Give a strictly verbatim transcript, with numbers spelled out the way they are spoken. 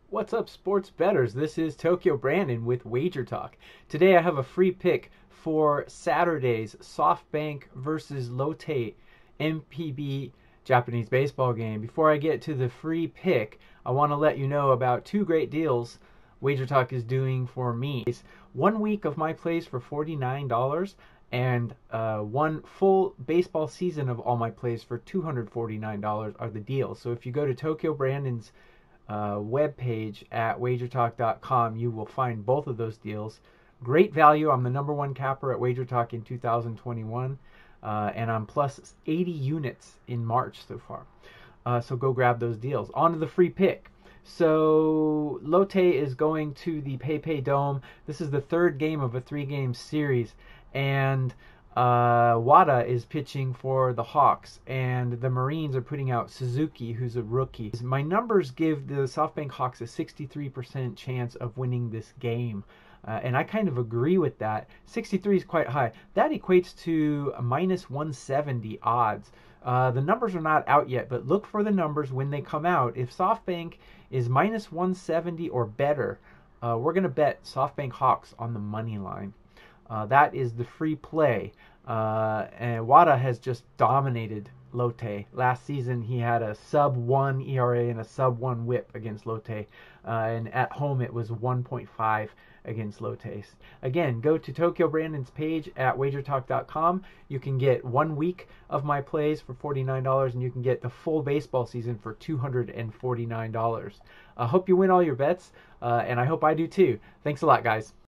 What's up, sports bettors? This is Tokyo Brandon with Wager Talk. Today I have a free pick for Saturday's SoftBank versus Lotte M P B Japanese baseball game. Before I get to the free pick, I want to let you know about two great deals Wager Talk is doing for me. It's one week of my plays for forty-nine dollars and uh, one full baseball season of all my plays for two hundred forty-nine dollars are the deals. So if you go to Tokyo Brandon's uh, webpage at wager talk dot com, you will find both of those deals. Great value. I'm the number one capper at Wager Talk in two thousand twenty-one, uh, and I'm plus eighty units in March so far. Uh, so go grab those deals. On to the free pick. So Lotte is going to the PayPay Dome. This is the third game of a three-game series, and uh, Wada is pitching for the Hawks, and the Marines are putting out Suzuki, who's a rookie. My numbers give the SoftBank Hawks a sixty-three percent chance of winning this game. Uh, and I kind of agree with that. sixty-three is quite high. That equates to a minus one seventy odds. Uh, the numbers are not out yet, but look for the numbers when they come out. If SoftBank is minus one seventy or better, uh, we're going to bet SoftBank Hawks on the money line. Uh, that is the free play. Uh, and Wada has just dominated Lotte. Last season, he had a sub one E R A and a sub one whip against Lotte. Uh, and at home, it was one point five against Lotte. Again, go to Tokyo Brandon's page at wager talk dot com. You can get one week of my plays for forty-nine dollars, and you can get the full baseball season for two hundred forty-nine dollars. I hope you win all your bets, uh, and I hope I do too. Thanks a lot, guys.